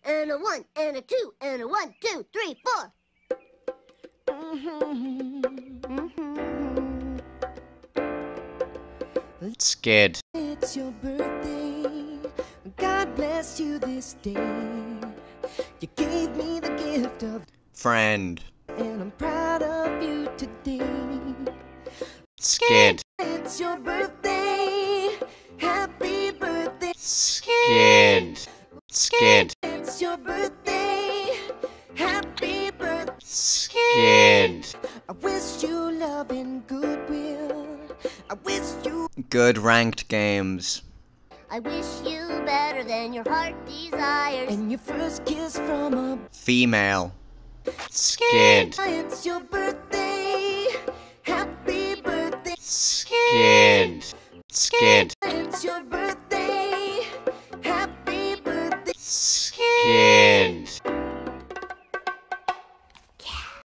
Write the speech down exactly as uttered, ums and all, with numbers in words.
and a one, and a two, and a one, two, three, four. Scared. It's your birthday. God bless you this day. You gave me the gift of Friend. and I'm proud of you today. Scared. It's your birthday. Happy birthday. Scared. Scared. It's your birthday. Happy birthday. Scared. I wish you love and goodwill. I wish you Good ranked games. I wish you better than your heart desires. and your first kiss from a Female. Scared. It's your birthday. Happy birthday. Scared. Scared. It's your birthday. Happy birthday. Scared.